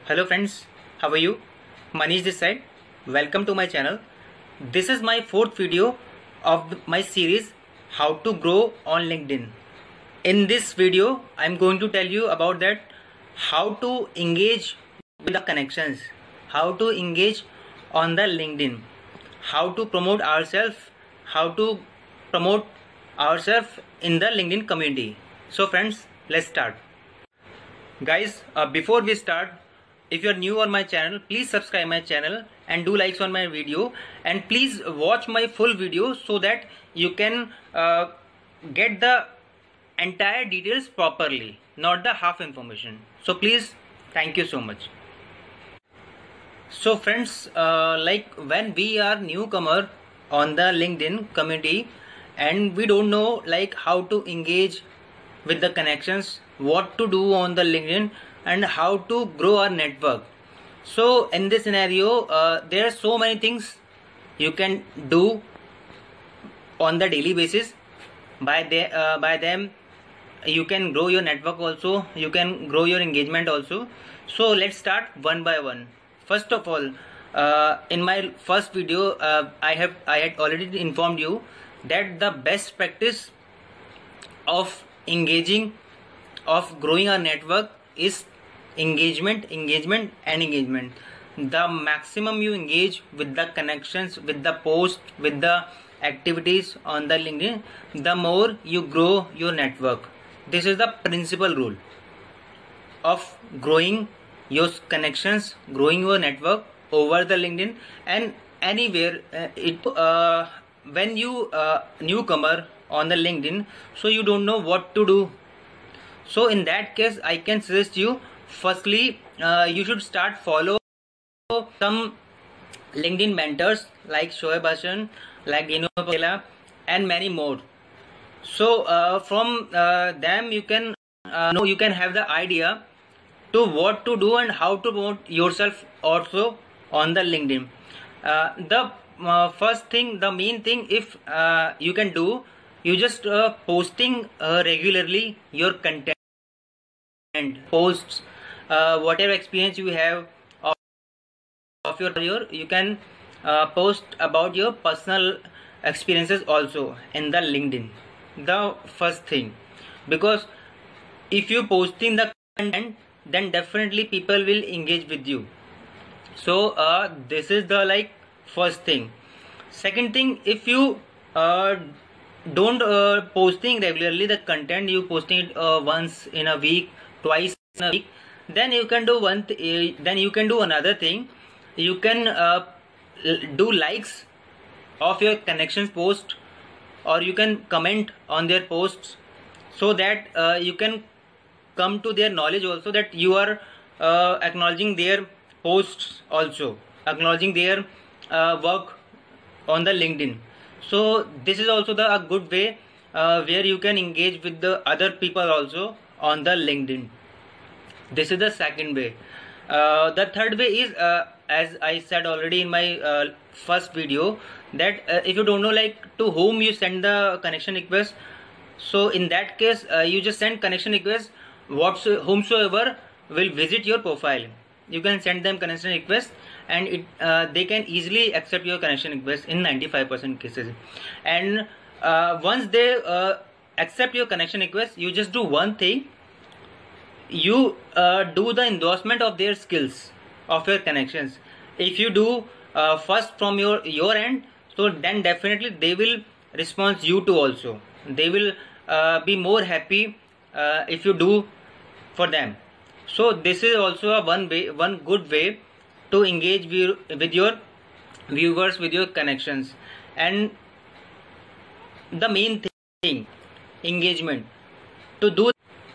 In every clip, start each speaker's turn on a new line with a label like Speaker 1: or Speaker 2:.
Speaker 1: Hello friends, how are you? Manish this side. Welcome to my channel. This is my fourth video of my series How to Grow on LinkedIn. In this video, I am going to tell you about that how to engage with the connections, how to engage on the LinkedIn, how to promote ourselves, how to promote ourselves in the LinkedIn community. So friends, let's start. Guys, before we start, if you are new on my channel, please subscribe my channel and do likes on my video, and please watch my full video so that you can get the entire details properly, not the half information. So please, thank you so much. So friends, like when we are newcomer on the LinkedIn community and we don't know like how to engage with the connections, what to do on the LinkedIn, and how to grow our network. So in this scenario, there are so many things you can do on the daily basis. By them you can grow your network also, you can grow your engagement also. So let's start one by one. First of all, in my first video, I had already informed you that the best practice of engaging, of growing our network is engagement. The maximum you engage with the connections, with the posts, with the activities on the LinkedIn, the more you grow your network. This is the principal rule of growing your connections, growing your network over the LinkedIn and anywhere. When you newcomer on the LinkedIn, so you don't know what to do. So in that case, I can suggest you, firstly, you should start follow some LinkedIn mentors like Shoaib Hassan, like Dino Pakela, and many more. So from them you can you can have the idea to what to do and how to promote yourself also on the LinkedIn. The first thing, the main thing, if you can do, you just posting regularly your content, posts, whatever experience you have of your you can post about your personal experiences also in the LinkedIn. The first thing, because if you posting the content, then definitely people will engage with you. So this is the like first thing. Second thing, if you don't posting regularly the content, you posting it once in a week, twice in a week, then you can do then you can do another thing. You can do likes of your connections post, or you can comment on their posts, so that you can come to their knowledge also that you are acknowledging their posts, also acknowledging their work on the LinkedIn. So this is also a good way where you can engage with the other people also on the LinkedIn. This is the second way. The third way is, as I said already in my first video, that if you don't know like to whom you send the connection request, so in that case you just send connection request whomsoever will visit your profile. You can send them connection request and they can easily accept your connection request in 95% cases. And once they accept your connection request, you just do one thing. You do the endorsement of their skills, of your connections. If you do first from your end, so then definitely they will respond you to also. They will be more happy if you do for them. So this is also one good way to engage with your viewers, with your connections. And the main thing, engagement, to do.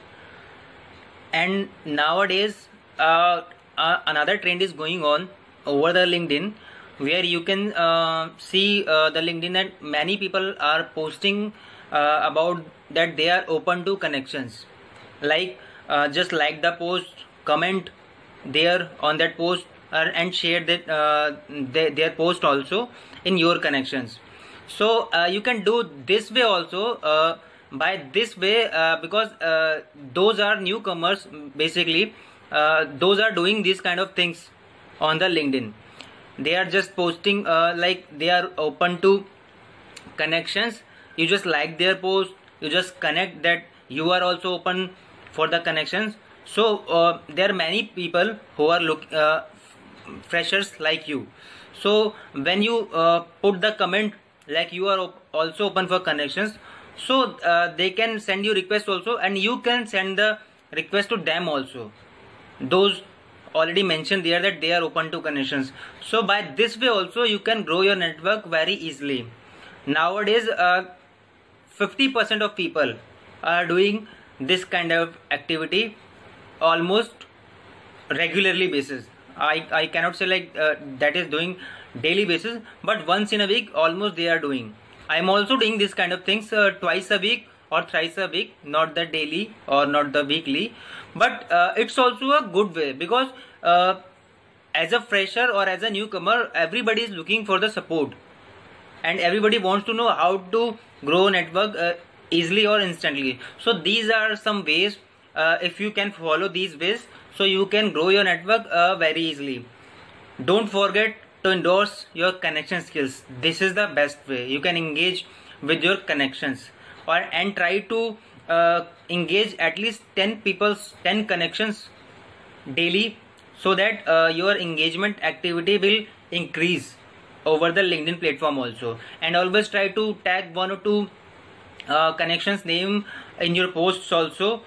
Speaker 1: And nowadays another trend is going on over the LinkedIn, where you can see the LinkedIn that many people are posting about that they are open to connections. Like just like the post, comment there on that post, and share that their post also in your connections. So you can do this way also. By this way, because those are newcomers basically, those are doing these kind of things on the LinkedIn. They are just posting like they are open to connections. You just like their post, you just connect that you are also open for the connections. So there are many people who are freshers like you. So when you put the comment like you are also open for connections, so they can send you request also, and you can send the request to them also. Those already mentioned there that they are open to connections. So by this way also you can grow your network very easily. Nowadays 50% of people are doing this kind of activity almost regularly basis. I cannot say like that is doing daily basis, but once in a week almost they are doing. I am also doing this kind of things twice a week or thrice a week, not the daily or not the weekly, but it's also a good way, because as a fresher or as a newcomer, everybody is looking for the support and everybody wants to know how to grow network easily or instantly. So these are some ways. If you can follow these ways, so you can grow your network very easily. Don't forget to endorse your connection skills. This is the best way you can engage with your connections, and try to engage at least 10 connections daily, so that your engagement activity will increase over the LinkedIn platform also. And always try to tag 1 or 2 connections name in your posts also,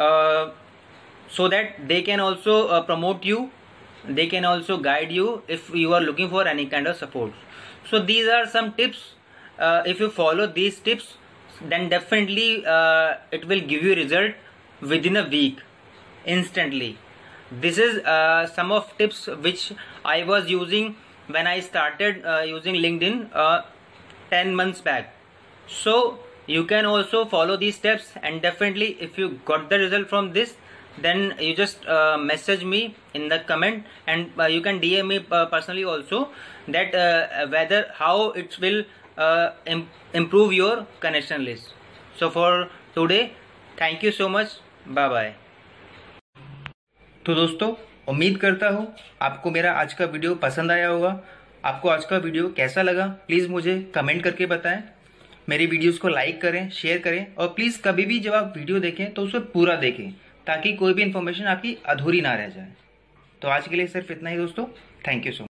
Speaker 1: so that they can also promote you, they can also guide you if you are looking for any kind of support. So these are some tips. If you follow these tips, then definitely it will give you result within a week, instantly. This is some of tips which I was using when I started using LinkedIn 10 months back. So you can also follow these steps, and definitely if you got the result from this, then you just message me in the comment, and you can DM me personally also, that whether how it will improve your connection list. So for today, thank you so much. Bye bye. तो दोस्तों, उम्मीद करता हूँ आपको मेरा आज का video पसंद आया होगा। आपको आज का वीडियो कैसा लगा प्लीज़ मुझे कमेंट करके बताएं। मेरी वीडियोस को लाइक करें, शेयर करें, और प्लीज़ कभी भी जब आप वीडियो देखें तो उसे पूरा देखें, ताकि कोई भी इन्फॉर्मेशन आपकी अधूरी ना रह जाए। तो आज के लिए सिर्फ इतना ही दोस्तों। Thank you so much.